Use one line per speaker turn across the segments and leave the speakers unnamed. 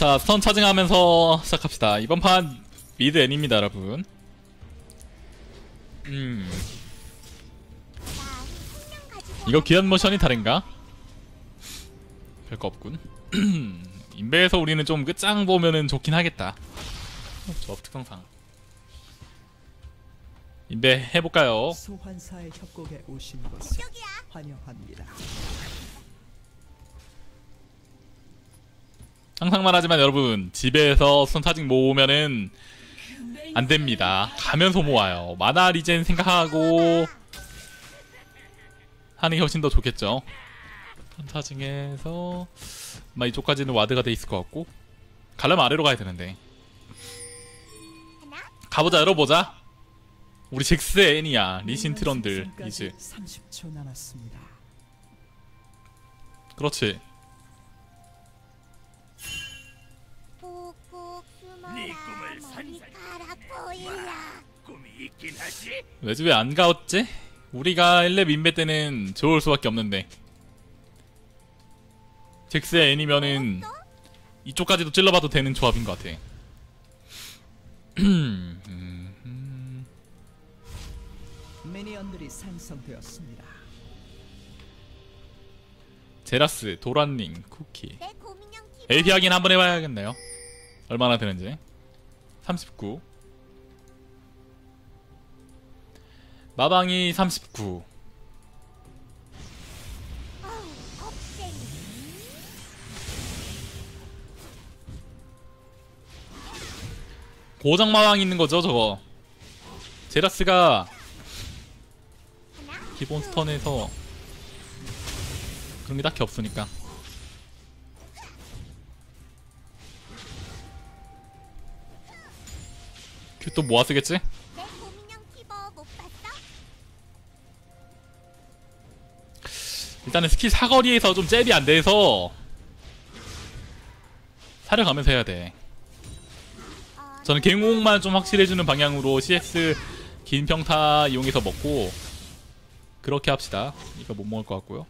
자, 스턴 차징하면서 시작합시다. 이번 판 미드 N입니다, 여러분. 이거 기한 모션이 다른가? 별거 없군. 인베에서 우리는 좀 끝장 보면은 좋긴 하겠다. 저 특성상. 인베 해볼까요?
소환사의 협곡에 오신 것을 환영합니다.
항상 말하지만 여러분, 집에서 스턴 차징 모으면은 안됩니다. 가면서 모아요. 마나 리젠 생각하고 하는 게 훨씬 더 좋겠죠. 스턴 차징해서 아마 이쪽까지는 와드가 돼 있을 것 같고, 가려면 아래로 가야 되는데. 가보자, 열어보자. 우리 잭스 애니야. 리신 트런들 이즈.
30초 남았습니다.
그렇지.
네 꿈을 머리카락 보일라. 꿈이 있긴 하지.
왜 안 가었지? 우리가 1렙 인베 때는 좋을 수밖에 없는데. 잭스의 애니면은 이쪽까지도 찔러봐도 되는 조합인 것 같아.
미니언들이 생성되었습니다.
제라스, 도란링, 쿠키.
내 고민형 키.
AP 확인 한번 해봐야겠네요. 얼마나 되는지. 39. 마방이 39.
겁쟁이.
고정 마방 있는 거죠, 저거. 제라스가 기본 스턴에서 그런 게 딱히 없으니까. 큐 또 모아 쓰겠지?
내 고민형 키버 못 봤어?
일단은 스킬 사거리에서 좀 잽이 안 돼서 사려가면서 해야 돼. 저는 갱홍만 좀 확실해주는 방향으로 CS 긴 평타 이용해서 먹고 그렇게 합시다. 이거 못 먹을 것 같고요.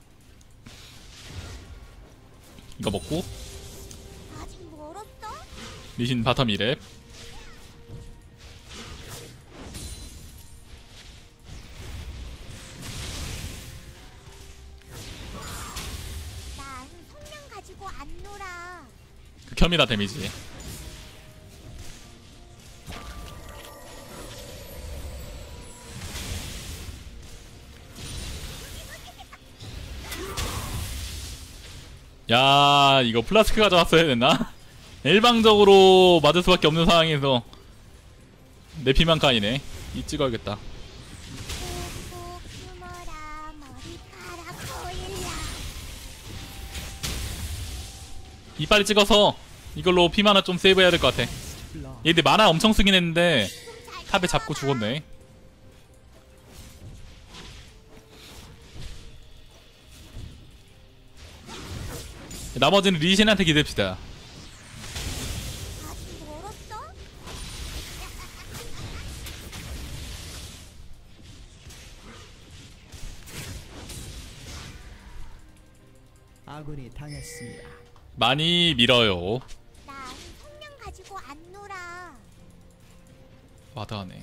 이거 먹고
아직 멀었어?
리신 바텀 2렙.
난 성냥 가지고 안 놀아.
극혐이다 데미지. 야, 이거 플라스크 가져왔어야 됐나? 일방적으로 맞을 수밖에 없는 상황에서 내 피만 까이네. 이 찍어야겠다.
꾹꾹 숨어라. 머리카락 보일라.
이 빨리 찍어서 이걸로 피 하나 좀 세이브해야 될 것 같아. 얘 근데 만화 엄청 쓰긴 했는데 탑에 잡고 죽었네. 나머지는 리신한테 기대합시다.
아직 멀었어?
아군이 당했습니다.
많이 밀어요.
난 성냥 가지고 안 놀아.
와닿네.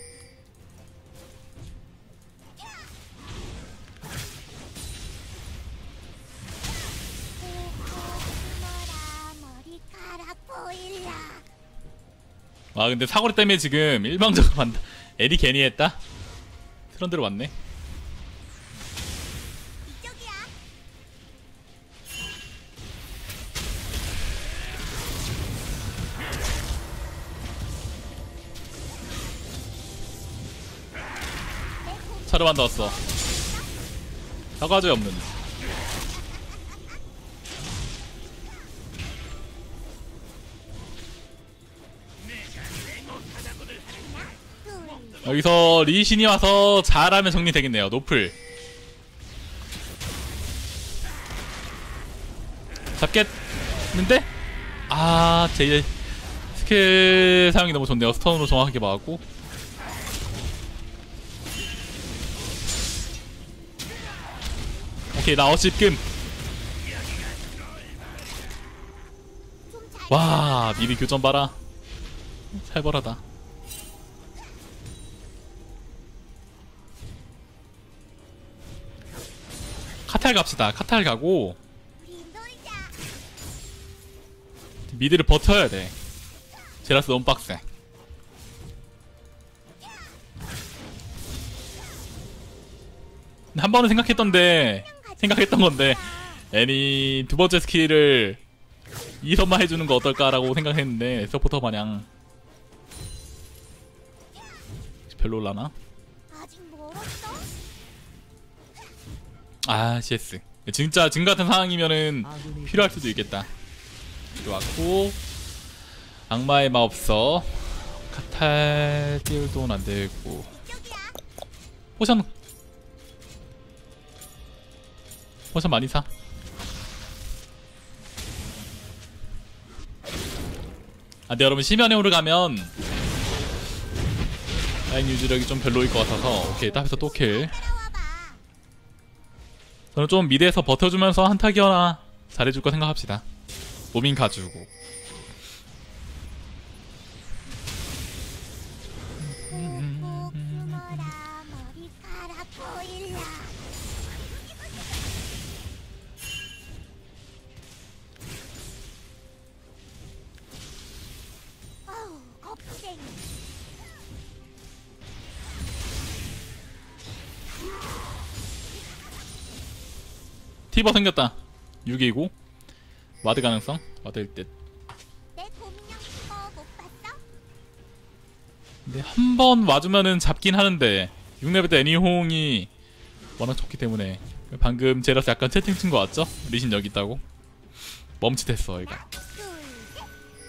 꾹꾹 숨어라. 머리카락 보일라.
와, 근데 사거리 때문에 지금 일방적으로 만다. 에리 괜히 했다? 트런드로 왔네.
이쪽이야.
차르만 넣었어. 사과조에 없는. 여기서 리신이 와서 잘하면 정리되겠네요. 노플 잡겠는데? 아, 제 스킬 사용이 너무 좋네요. 스턴으로 정확하게 막았고. 오케이, 나 어시금.
좀 잘
와 미리 교전 봐라. 살벌하다. 카탈 갑시다. 카탈 가고
우리 놀자.
미드를 버텨야 돼. 제라스 너무 빡세. 한 번은 생각했던 건데 애니 두 번째 스킬을 2선만 해주는 거 어떨까라고 생각했는데 서포터 마냥 별로라나?
아직 멀었어?
아 CS 진짜 지금 같은 상황이면은
아군이
필요할 수도 있겠다. 좋았고 악마의 마법서 카탈 띄울돈 안되고
이쪽이야.
포션 많이 사. 아 근데 여러분 심연의 가면 라인 유지력이 좀 별로일 것 같아서 오케이 탑에서 또 킬.
따라와봐.
저는 좀 미드에서 버텨주면서 한타기어나 잘해줄 거 생각합시다. 무빙 가주고
꾹꾹 숨어라 머리카락 보일라. 어우 겁쟁이.
티버 생겼다. 6이고 와드 가능성 와드일 듯.
내 고민형 이거 못 봤어?
근데 한 번 와주면은 잡긴 하는데 6레벨 때 애니홍이 워낙 좋기 때문에 방금 제라스 약간 채팅 친 거 같죠? 리신 여기 있다고 멈칫했어 이거.
둘, 셋.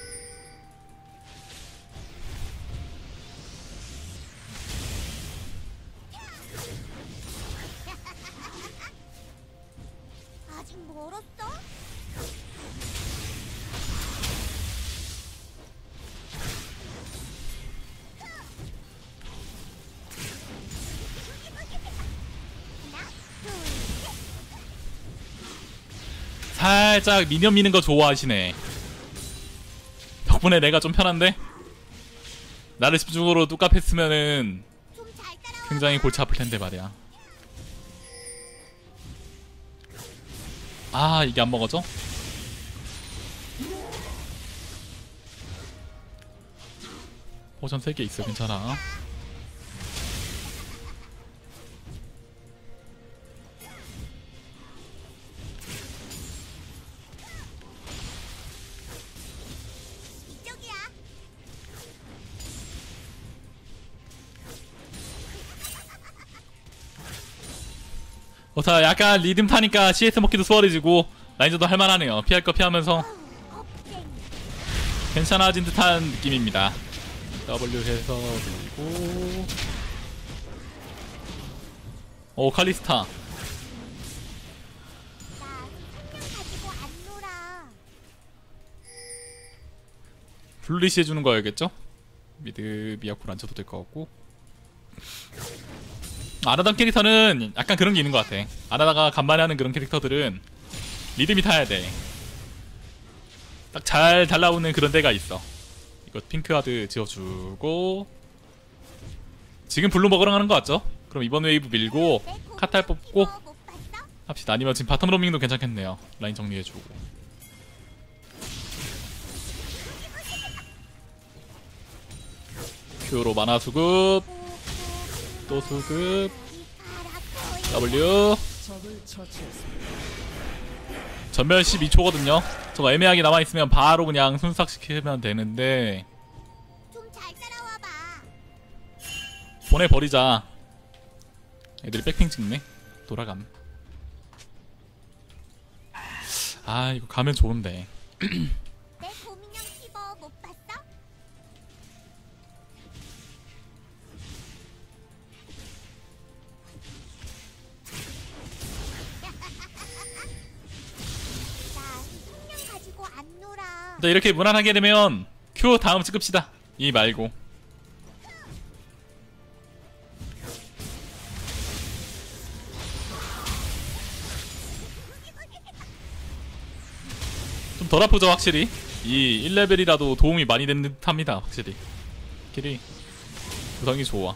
아직 멀었어? 하나, 둘, 셋.
살짝 미니언 미는 거 좋아하시네. 덕분에 내가 좀 편한데? 나를 집중으로 뚝갑했으면은
좀 잘 따라와.
굉장히 골치 아플 텐데 말이야. 아 이게 안 먹어져? 포션 3개 있어 괜찮아.
이쪽이야.
자 약간 리듬 타니까 CS 먹기도 수월해지고 라인저도 할만하네요. 피할 거 피하면서
겁쟁이.
괜찮아진 듯한 느낌입니다. W 해서 그리고 오 칼리스타
나 성냥 가지고 안 놀아.
블루리시 해주는 거여야겠죠? 미드 미야쿠를 안 쳐도 될 것 같고 아나당 캐릭터는 약간 그런 게 있는 것 같아. 아나다가 간만에 하는 그런 캐릭터들은 리듬이 타야 돼. 딱 잘 달라오는 그런 데가 있어. 이거 핑크하드 지어주고 지금 블루 먹으러 가는 거 같죠? 그럼 이번 웨이브 밀고
내 고민형
카탈 뽑고
이거 못 봤어?
합시다. 아니면 지금 바텀 로밍도 괜찮겠네요. 라인 정리해주고 큐로 만화 수급 또 수급
머리카락 보일라.
W
적을 처치했습니다.
전멸 12초거든요. 저거 애매하게 남아있으면 바로 그냥 순삭시키면 되는데
좀 잘 따라와봐.
보내버리자. 애들이 백핑 찍네. 돌아감. 아 이거 가면 좋은데.
내 고민형 티버 못 봤어? 난 성냥 가지고 안 놀아.
일단 이렇게 무난하게 되면 Q 다음 찍읍시다. 이 말고 좀 덜 아프죠 확실히. 이 1레벨이라도 도움이 많이 되는 듯 합니다. 확실히 길이 구성이 좋아.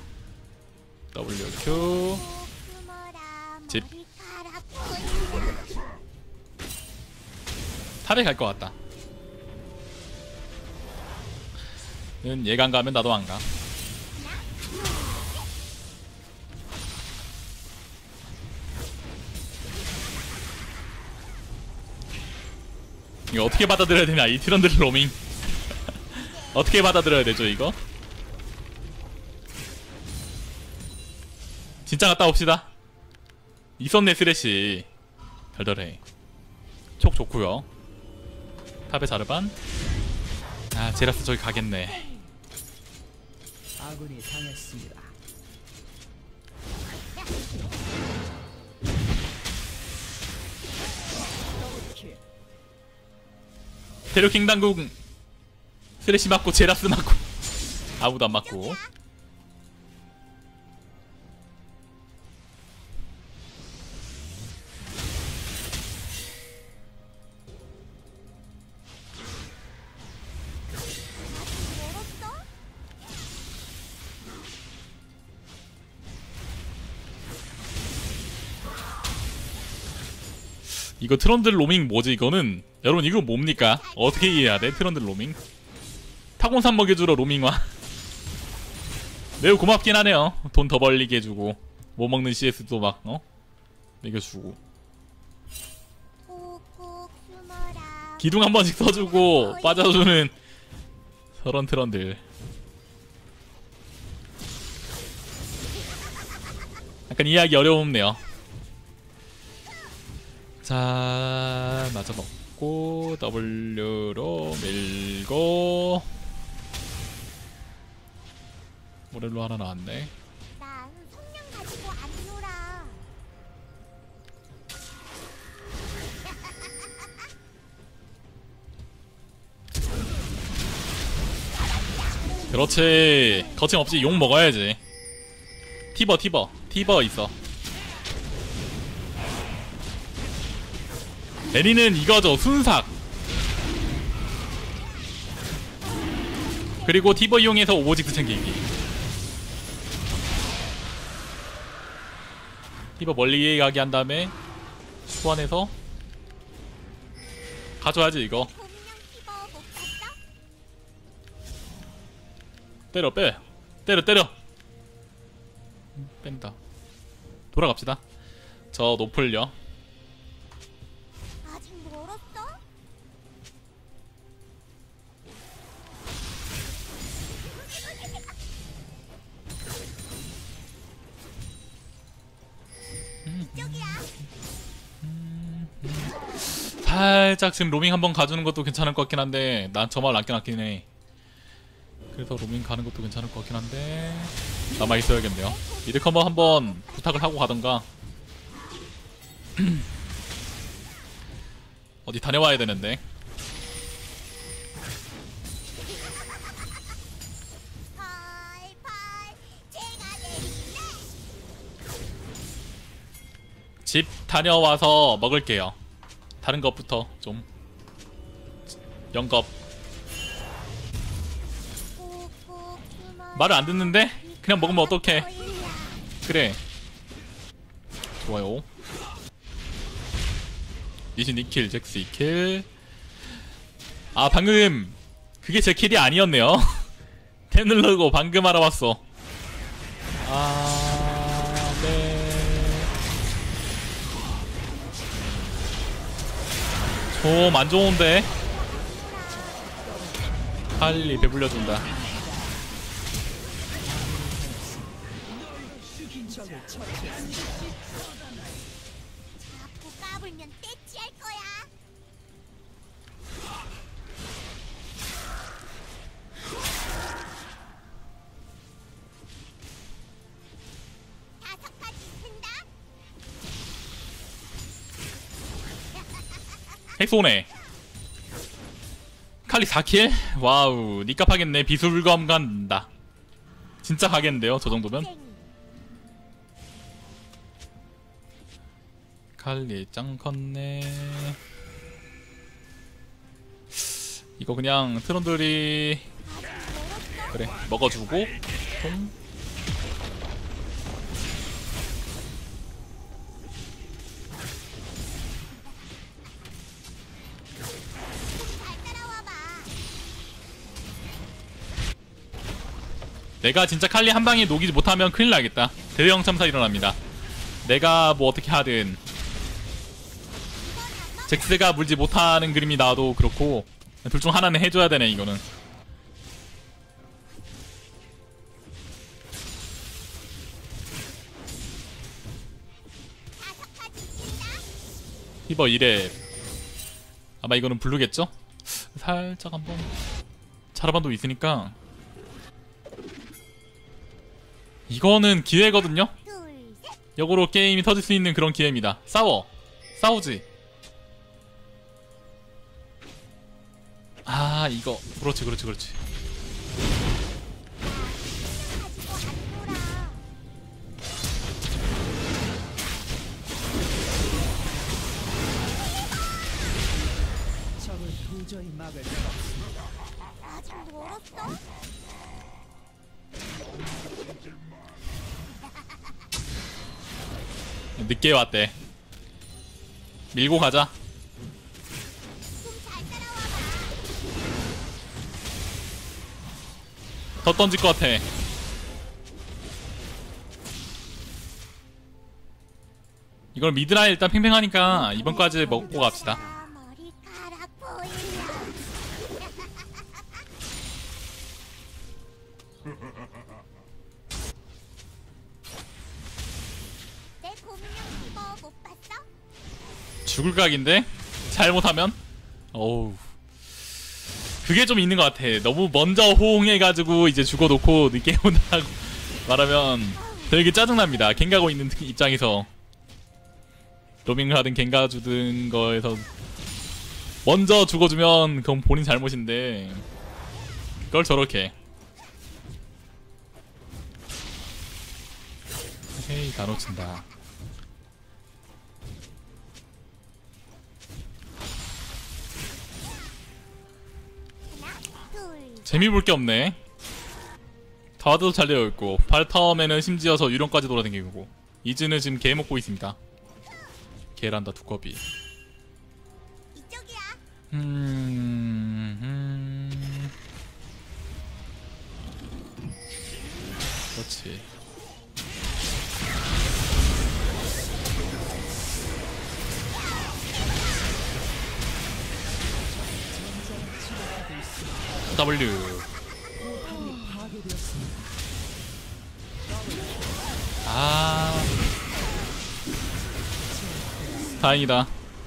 WQ 집. 탑에 갈 것 같다. 얘가 안 가면 나도 안 가. 이거 어떻게 받아들여야 되냐, 이 트런들 로밍. 어떻게 받아들여야 되죠, 이거? 진짜 갔다 옵시다. 있었네, 쓰레쉬. 덜덜해. 촉 좋구요. 탑에 자르반. 아, 제라스 저기 가겠네.
아군이 당했습니다. 더블킬.
대륙킹 당국 쓰레쉬 맞고 제라스 맞고 아무도 안 맞고. 이거 트런들 로밍 뭐지 이거는? 여러분 이거 뭡니까? 어떻게 이해해야 돼? 트런들 로밍? 타곤산 먹여주러 로밍와. 매우 고맙긴 하네요. 돈 더 벌리게 해주고 못 먹는 CS도 막 먹여주고 기둥 한 번씩 써주고 빠져주는 저런 트런들. 약간 이해하기 어려움네요. 자, 맞아 먹고 W로 밀고 모렐로 하나 나왔네.
난 성냥 가지고 안 놀아.
그렇지. 거침없이 욕 먹어야지. 티버 있어. 애니는 이거죠, 순삭. 그리고 티버 이용해서 오버직스 챙기기. 티버 멀리 가게 한 다음에 소환해서 가져야지 이거.
분명 피버 못 봤어?
때려 빼. 때려. 뺀다. 돌아갑시다. 저 노플요.
아직 멀었어? 이쪽이야.
살짝 지금 로밍 한번 가주는 것도 괜찮을 것 같긴 한데 난 저 말 남겨놨긴 해. 그래서 로밍 가는 것도 괜찮을 것 같긴 한데 남아있어야겠네요. 미드커버 한번 부탁을 하고 가던가. 어디 다녀와야 되는데.
펄펄 제가 내릴게.
집 다녀와서 먹을게요. 다른 것부터 좀 영겁.
꾹꾹 숨어.
말을 안 듣는데? 그냥 먹으면 어떡해. 그래. 좋아요. 니신 2킬, 잭스 2킬. 아, 방금 그게 제 킬이 아니었네요. 탭 누르고 방금 알아봤어. 아, 네. 좀 안 좋은데. 빨리 배불려준다.
적을 처치했습니다.
자꾸 까불면 떼찌할 거야. 다섯 가지 쓴다.
핵소네. 칼리 4킬? 와우, 니값 하겠네. 비술검 간다. 진짜 가겠는데요, 저 정도면? 칼리 짱 컸네. 이거 그냥 트론들이 그래 먹어주고 통. 내가 진짜 칼리 한 방에 녹이지 못하면 큰일 나겠다. 대형 참사 일어납니다. 내가 뭐 어떻게 하든 잭스가 물지 못하는 그림이 나와도 그렇고 둘 중 하나는 해줘야 되네 이거는. 히버 1회 아마 이거는 블루겠죠? 살짝 한번 차라반도 있으니까 이거는 기회거든요? 역으로 게임이 터질 수 있는 그런 기회입니다. 싸우지. 아 이거 그렇지.
적을 도저히 막을 수 없습니다.
아직 멀었어?
늦게 왔대. 밀고 가자.
좀 잘 따라와봐.
더 던질 것 같아. 이걸 미드라인 일단 팽팽하니까 이번까지 먹고 갑시다.
머리카락 보일라. 내 공룡 이거 못 봤어?
죽을 각인데? 잘못하면? 어우 그게 좀 있는 것 같아. 너무 먼저 호응해가지고 이제 죽어놓고 늦게 온다고 말하면 되게 짜증납니다. 갱가고 있는 입장에서 로밍을 하든 갱가 주든 거에서 먼저 죽어주면 그건 본인 잘못인데 그걸 저렇게 헤이 다 놓친다. 재미볼 게 없네. 다와드도 잘 되어있고 발텀에는 심지어 저 유령까지 돌아다니고 이즈는 지금 개 먹고 있습니다. 개란다 두꺼비.
이쪽이야.
그렇지. W. 아. 다행이다.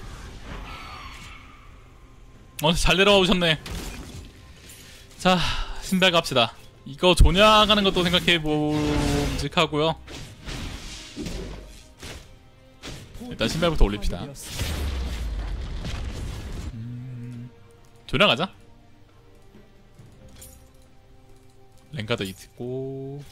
잘 내려와 오셨네. 자, 신발 갑시다. 이거 조냐 가는 것도 생각해 봄직하고요. 일단 신발부터 올립시다. 조냐 가자. 랭가도 있고.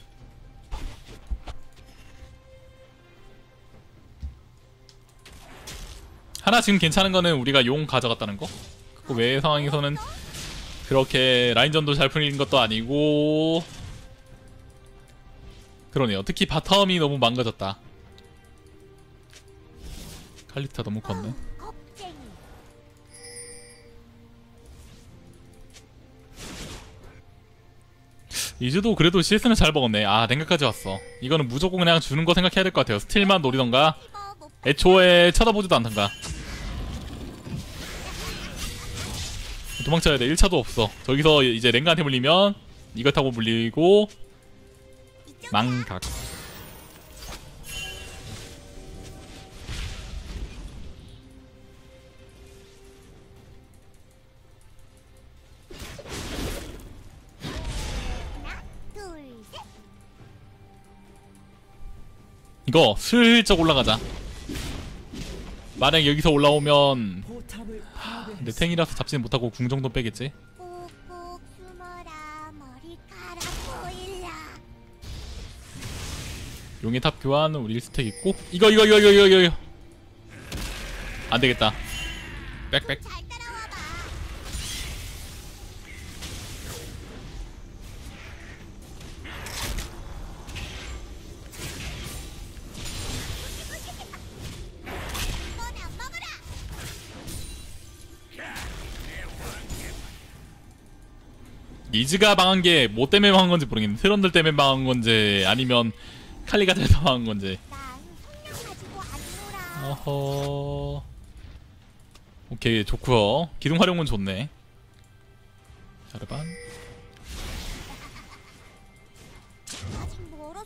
하나 지금 괜찮은 거는 우리가 용 가져갔다는 거. 그 외의 상황에서는 그렇게 라인전도 잘 풀린 것도 아니고. 그러네요. 특히 바텀이 너무 망가졌다. 칼리타 너무 컸네.
겁쟁이.
이즈도 그래도 CS는 잘 먹었네. 아 랭가까지 왔어. 이거는 무조건 그냥 주는 거 생각해야 될 것 같아요. 스틸만 노리던가
이거 못
애초에 쳐다보지도 않던가. 도망쳐야 돼. 1차도 없어. 저기서 이제 랭가한테 물리면 이거 타고 물리고 망각.
둘, 셋.
이거 슬쩍 올라가자. 만약 여기서 올라오면
포탑을
근데 탱이라서 잡지는 못하고 궁 정도 빼겠지?
꾹꾹 숨어라. 머리카락 보일라.
용의 탑 교환 우리 1스택 있고 이거 안되겠다. 빽빽.
잘 따라와봐.
리즈가 망한 게 뭐 때문에 망한 건지 모르겠는데 트런들 때문에 망한 건지 아니면 칼리가 돼서 망한 건지.
난 성냥 가지고 안 놀아.
어허. 오케이 좋고요. 기둥 활용은 좋네. 자르반.
아직 멀었어?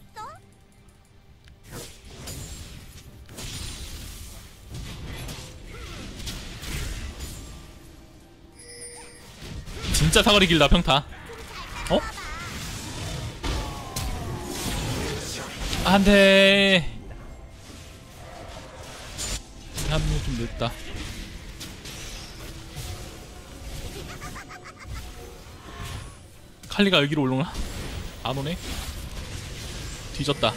진짜 사거리 길다 평타. 어? 안돼. 합류 좀 늦다. 칼리가 여기로 올라오나? 안 오네? 뒤졌다.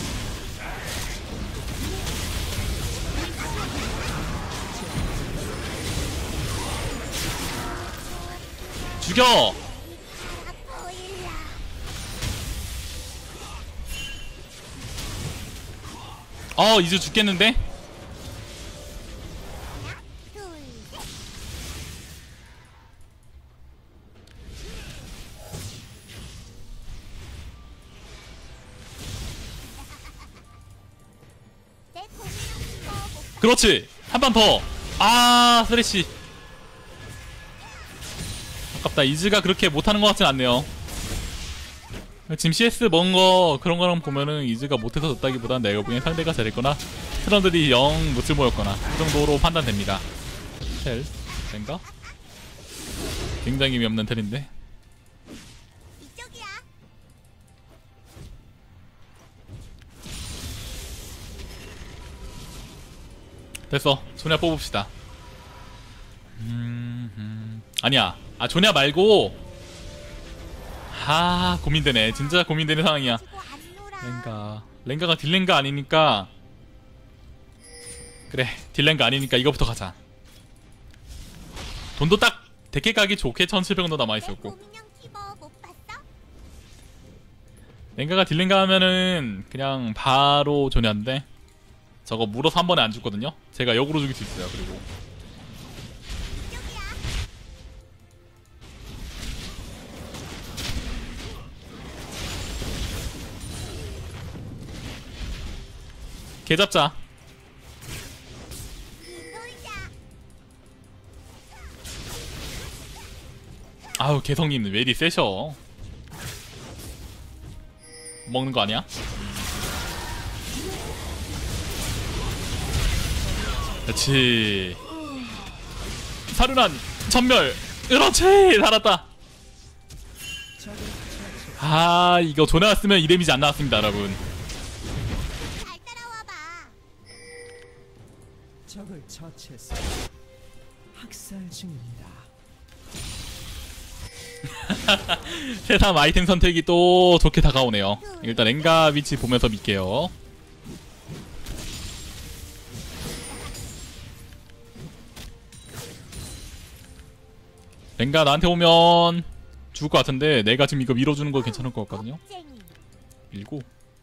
죽여!
보일라.
이제 죽겠는데?
둘, 셋. 내 공룡 못
그렇지! 한 번 더! 아, 쓰레쉬. 아깝다. 이즈가 그렇게 못하는 것 같진 않네요. 지금 CS 먹은 거 그런 거랑 보면은 이즈가 못해서 졌다기보단 내가 보기엔 상대가 잘했거나 트런들이 영 무쓸모였거나 그 정도로 판단됩니다. 텔? 젠가? 굉장히 의미 없는 텔인데.
이쪽이야.
됐어. 조냐 뽑읍시다. 아니야. 조냐 말고. 고민되네. 진짜 고민되는 상황이야.
가지고 안 놀아.
랭가가 딜랭가 아니니까. 그래, 딜랭가 아니니까 이거부터 가자. 돈도 딱 데케 가기 좋게 1700원 더
내
남아있었고.
공룡 티버 못 봤어?
랭가가 딜랭가 하면은 그냥 바로 조냐인데 저거 물어서 한 번에 안 죽거든요. 제가 역으로 죽일 수 있어요. 그리고
이쪽이야.
개 잡자.
놀자.
아우 개성님 왜 이리 세셔. 먹는 거 아니야? 그렇지. 사륜한 전멸. 그렇지. 살았다. 이거 조나왔으면 이 데미지 안 나왔습니다 여러분.
잘 따라와봐.
적을 처치했어. 학살 중입니다.
새삼 아이템 선택이 또 좋게 다가오네요. 일단 랭가 위치 보면서 밀게요. 랭가 나한테 오면 죽을 것 같은데 내가 지금 이거 밀어주는 거 괜찮을 것 같거든요.
겁쟁이.
밀고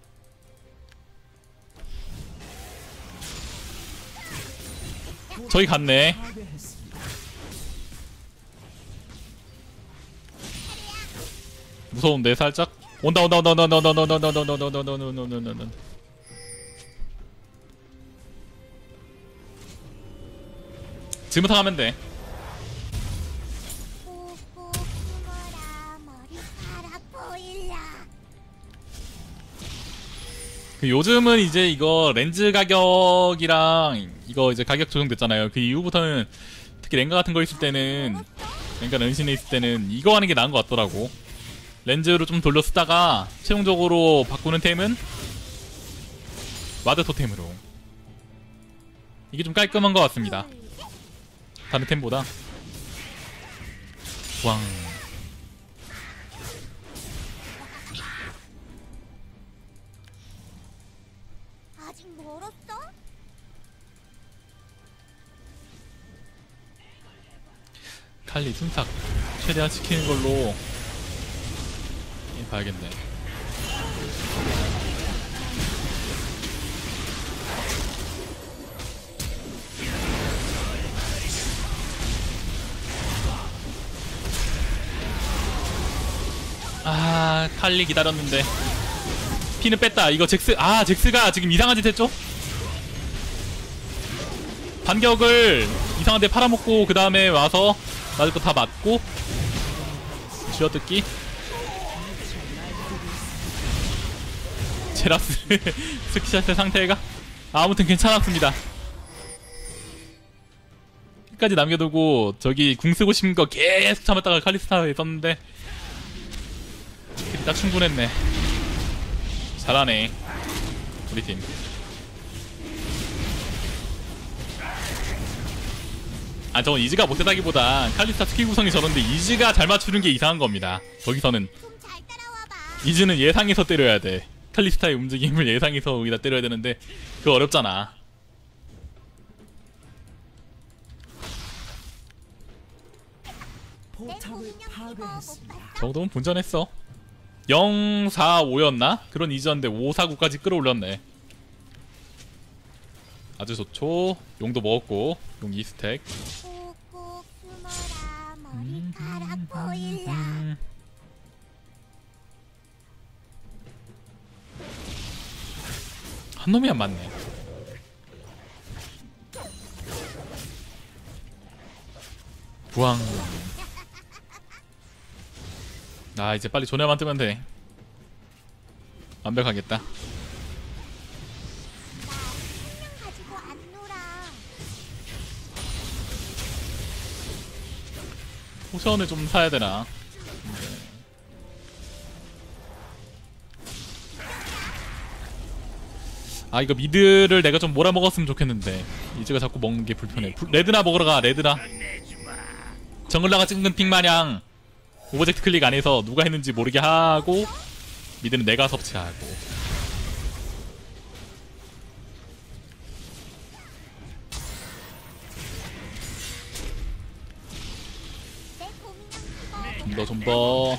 저기 갔네.
파괴했습니다.
무서운데 살짝. 온다. 지금부터 가면 돼.
꾹꾹 숨어라. 머리카락 보일라.
요즘은 이제 이거 렌즈 가격이랑 이거 이제 가격 조정됐잖아요. 그 이후부터는 특히 랭가 같은 거 있을 때는 랭가 런신에 있을 때는 이거 하는 게 나은 것 같더라고. 렌즈로 좀 돌려 쓰다가 최종적으로 바꾸는 템은 와드 토템으로. 이게 좀 깔끔한 것 같습니다.
둘, 셋.
다른 템보다. 왕.
아직 멀었어?
칼리 순삭 최대한 시키는 걸로 봐야겠네. 아 칼리 기다렸는데 피는 뺐다. 이거 잭스가 지금 이상한 짓 했죠? 반격을 이상한데 팔아먹고 그 다음에 와서 맞을 거 다 맞고 쥐어뜯기. 제라스 스키샷의 상태가 아무튼 괜찮았습니다. 끝까지 남겨두고 저기 궁 쓰고 싶은 거 계속 참았다가 칼리스타에 썼는데 딱 충분했네. 잘하네 우리 팀. 아 저건 이즈가 못했다기보다 칼리스타 스킬 구성이 저런데 이즈가 잘 맞추는 게 이상한 겁니다. 거기서는
좀 잘 따라와봐.
이즈는 예상해서 때려야 돼. 칼리스타의 움직임을 예상해서 여기다 때려야 되는데 그거 어렵잖아.
내
포탑을
공격 이거 못
파괴했습니다.
봤어?
저 정도면 본전했어. 0, 4, 5였나? 그런 이즈였는데 5, 4, 9까지 끌어올렸네. 아주 좋죠. 용도 먹었고 용 2스택.
꾹꾹 숨어라. 머리카락 보일라.
한 놈이 안 맞네. 부항. 아 이제 빨리 조네만 뜨면 돼. 완벽하겠다.
나 생명 가지고 안 놀아.
포션을 좀 사야 되나? 아 이거 미드를 내가 좀 몰아먹었으면 좋겠는데 이즈가 자꾸 먹는 게 불편해. 레드나 먹으러 가. 레드나. 정글라가 찍는 픽 마냥 오브젝트 클릭 안 해서 누가 했는지 모르게 하고 미드는 내가 섭취하고.
내 공격 이거 못
좀 더.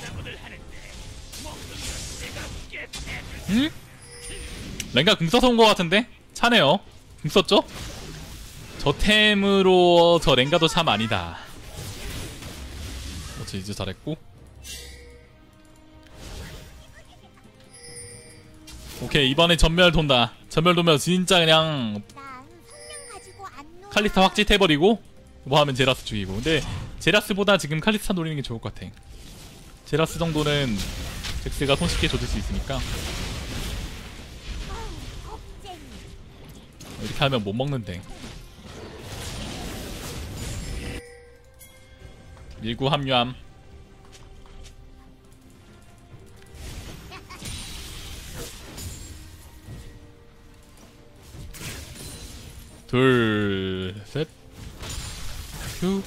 응? 랭가 궁 써서 온 것 같은데? 차네요. 궁 썼죠? 저 템으로 저 랭가도 참 아니다. 어째 이제 잘했고. 오케이 이번에 전멸 돈다. 전멸 도면 진짜 그냥
난 생명 가지고 안 놀아.
칼리스타 확짓 해버리고 뭐 하면 제라스 죽이고. 근데 제라스보다 지금 칼리스타 노리는 게 좋을 것 같아. 제라스 정도는 잭스가 손쉽게 조질 수 있으니까.
겁쟁이.
이렇게 하면 못 먹는데. 밀고 합류함. 둘, 셋. 휴.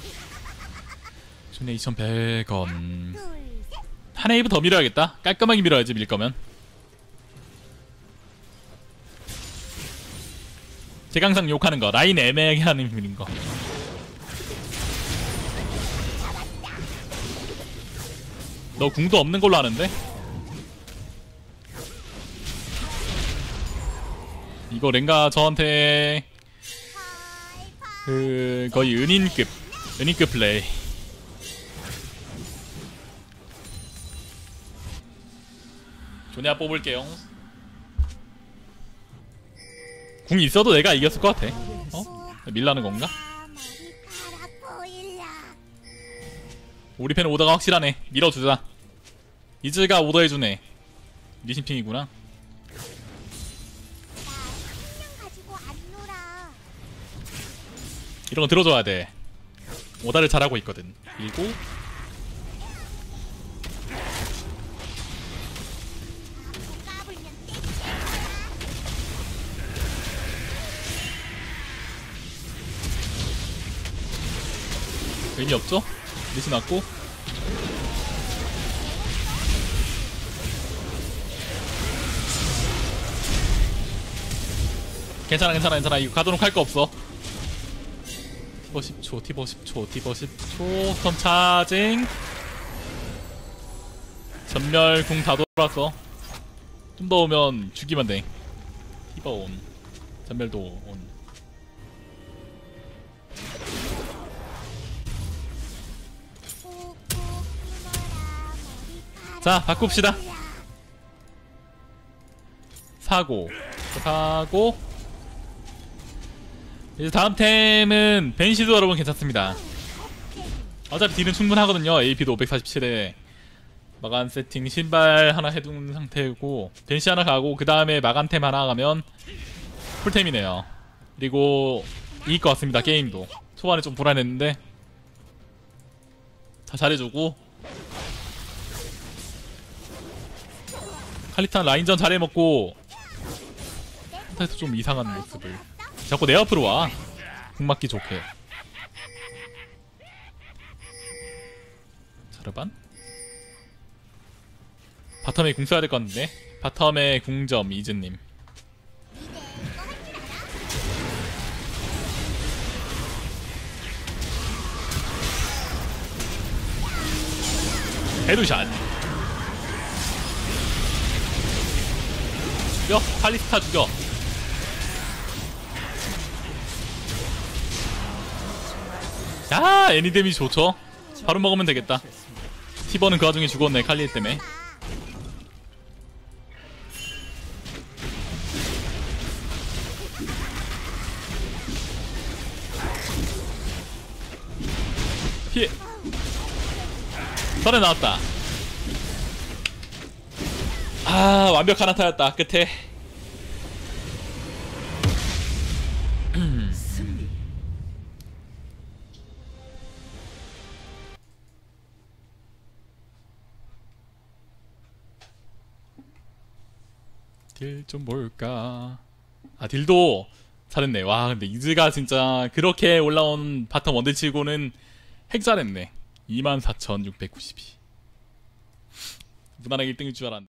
존에 2,100원.
둘, 셋.
한 웨이브 더 밀어야겠다. 깔끔하게 밀어야지 밀 거면. 제가 항상 욕하는 거 라인 애매하게 하는 밀인 거. 너 궁도 없는 걸로 아는데? 이거 랭가 저한테 그 거의 은인급 플레이. 조네아 뽑을게요. 궁이 있어도 내가 이겼을 것 같아. 어? 밀라는 건가?
머리카락 보일라.
우리 팬 오더가 확실하네. 밀어주자. 이즈가 오더해주네. 리신핑이구나.
나 생명 가지고 안 놀아.
이런 거 들어줘야 돼. 오다를 잘하고 있거든. 그리고
까불면 돼.
의미 없죠? 리신 왔고. 괜찮아. 이거 가도록 할 거 없어. 티버 10초, 티버 10초. 스턴 차징. 전멸 궁 다 돌았어. 좀 더 오면 죽이면 돼. 티버 온. 전멸도 온.
꾹꾹 숨어라. 머리카락
자, 바꿉시다. 사고. 이제 다음 템은 벤시도 여러분 괜찮습니다. 어차피 딜은 충분하거든요. AP도 547에 마간 세팅 신발 하나 해둔 상태고 벤시 하나 가고 그 다음에 마간템 하나 가면 풀템이네요. 그리고 이길 것 같습니다. 게임도 초반에 좀 불안했는데 다 잘해주고 칼리탄 라인전 잘해먹고 한타에서 좀 이상한 모습을 자꾸 내 앞으로 와. 궁맞기 좋게. 자르반? 바텀에 궁 써야 될 것 같은데. 바텀에 궁점 이즈님. 헤드샷. 죽여. 칼리스타 죽여. 야, 애니 데미지 좋죠? 바로 먹으면 되겠다. 티버는 그 와중에 죽었네, 칼리 때문에. 피해. 선에 나왔다. 아, 완벽한 한타였다, 끝에.
승리.
딜 좀 볼까. 아, 딜도 잘했네. 와, 근데 이즈가 진짜 그렇게 올라온 바텀 원딜 치고는 핵 잘했네. 24,692. 무난하게 1등일 줄 알았는데.